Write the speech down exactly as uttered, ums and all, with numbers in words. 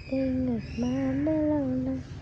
เด้งออกมาเมื่อเรานะ